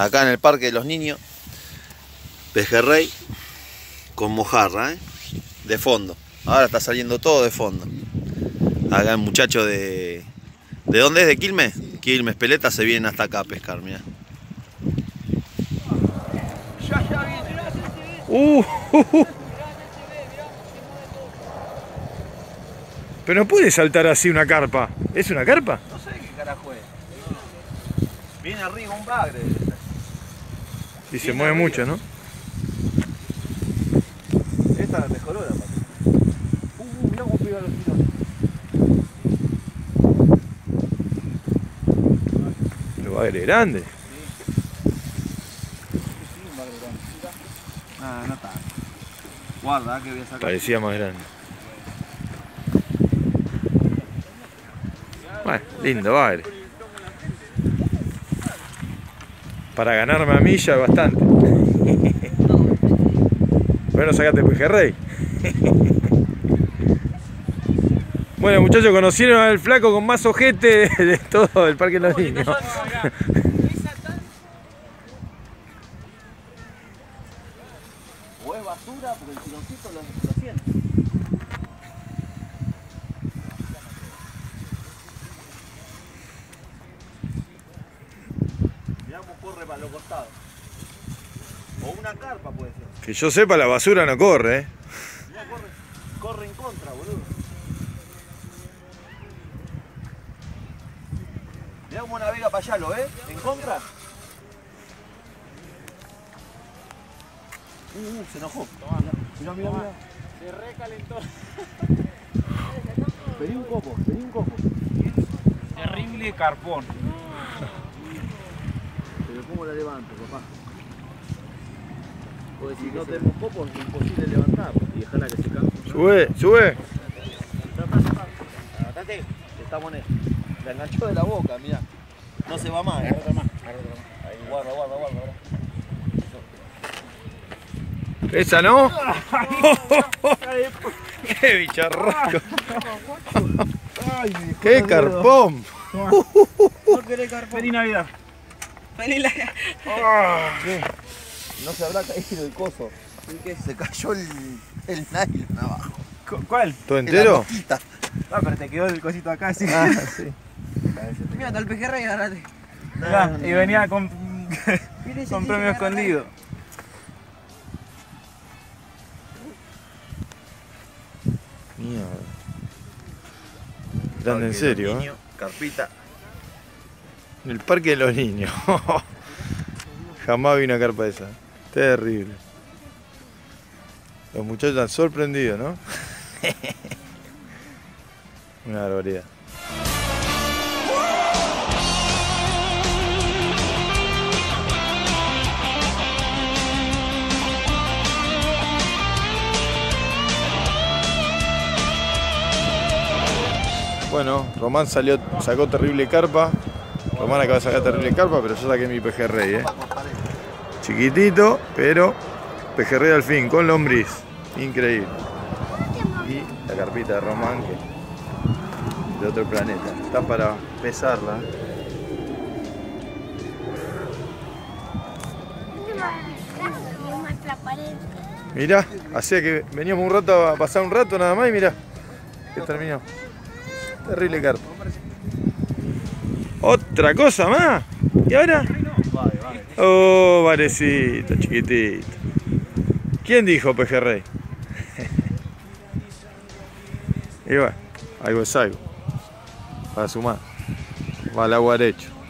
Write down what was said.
Acá en el Parque de los Niños, pejerrey con mojarra, de fondo. Ahora está saliendo todo de fondo. Acá el muchacho de... ¿De dónde es? ¿De Quilmes? Quilmes, Peleta, se vienen hasta acá a pescar, mirá. Pero no puede saltar así una carpa. ¿Es una carpa? No sé qué carajo es. Viene arriba un bagre. Y se mueve mucho, ¿no? Esta la mejoró la pata. Mirá cómo pega los tirones. Los bagres grandes. Sí, un bagre grande. Ah, no está. Guarda, que voy a sacar. Parecía más grande. Bueno, lindo bagre. Para ganarme a mí ya es bastante. Bueno, sacate pejerrey. Bueno, muchachos, conocieron al flaco con más ojete de todo el Parque de los Niños. O es basura porque el tironcito lo siente. Mirá cómo corre para los costados. O una carpa puede ser. Que yo sepa, la basura no corre, ¿eh? Mirá, corre en contra, boludo. Mirá cómo navega para allá, ¿lo ves? ¿En contra? Se enojó. Mirá, mirá, mirá. Se recalentó. Pedí un copo, pedí un copo. Terrible carpón. Pero ¿cómo la levanto, papá? Porque si no tenemos copo es imposible levantar. Y dejarla que se canse. Sube, sube. Levantate. Estamos en esto. La enganchó de la boca, mirá. No se va más. Agarra otra más. Ahí, guarda. ¿Esa no? ¡Qué bicharraco! ¡Qué carpón! No querés carpón. Feliz Navidad. Feliz Navidad. No se habrá caído el coso. ¿Qué? Se cayó el nylon abajo. ¿Cuál? ¿Todo entero? Ah, pero te quedó el cosito acá, sí. Ah, sí. Mira, está el pejerrey, agárrate. Mirá, y venía con Mira ese con tío premio que escondido. Mierda. Grande en serio, ¿eh? Carpita. En el Parque de los Niños. Jamás vi una carpa esa. Terrible. Los muchachos están sorprendidos, ¿no? Una barbaridad. Bueno, Román sacó terrible carpa. Román acaba de sacar terrible carpa, pero yo saqué mi pejerrey, ¿eh? Chiquitito, pero pejerrey al fin, con lombriz. Increíble. Y la carpita de Román, que de otro planeta. Está para pesarla. Mirá, hacía que veníamos un rato a pasar un rato nada más y mirá, que terminó. Terrible carpa. Otra cosa más. ¿Y ahora? Oh, varecito, chiquitito. ¿Quién dijo pejerrey? Y bueno, algo es algo. Para sumar. Va al agua derecho.